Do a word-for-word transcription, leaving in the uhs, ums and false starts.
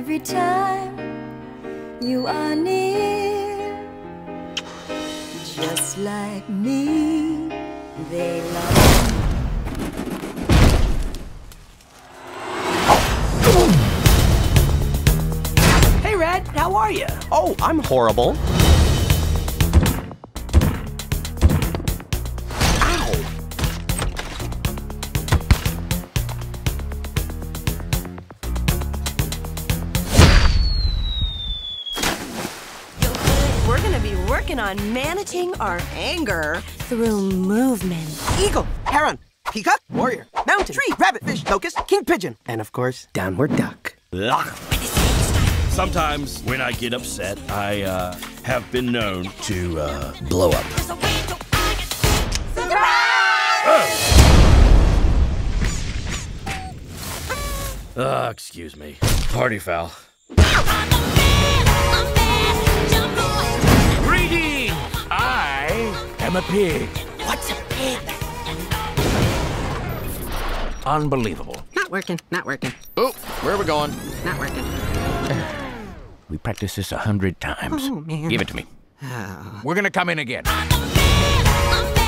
every time you are near. Just like me, they love me. Hey, Red, how are you? Oh, I'm horrible. Ow! We're gonna be working on managing our anger through movement. Eagle, heron, peacock, warrior, mountain, tree, rabbit, fish, locust, king pigeon, and of course, downward duck. Sometimes when I get upset, I uh, have been known to uh, blow up. Uh, excuse me. Party foul. Greetings! I am a pig. What's a pig? Unbelievable. Not working, not working, Oh, where are we going? not working. We practiced this a hundred times. Oh, man. Give it to me. We're gonna come in again. I'm